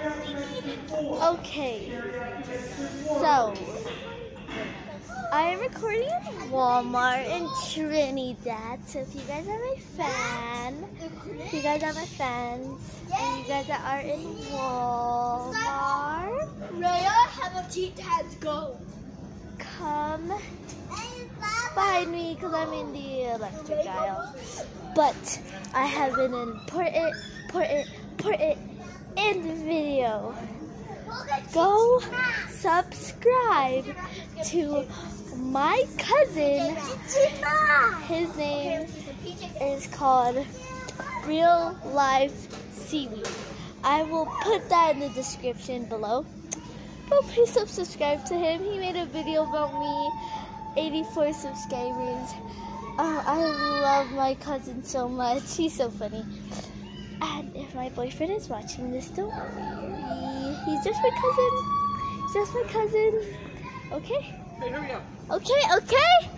Okay, so I am recording in Walmart in Trinidad. So if you guys are my fans, and you guys are in Walmart, Raya, have a tea time go. come find me because I'm in the electric aisle. But I have an important video. Go subscribe to my cousin. His name is called Real Life Seaweed. I will put that in the description below. But please subscribe to him. He made a video about me. 84 subscribers. I love my cousin so much. He's so funny. And if my boyfriend is watching this, don't worry. He's just my cousin. He's just my cousin. Okay? Hey, hurry up. Okay.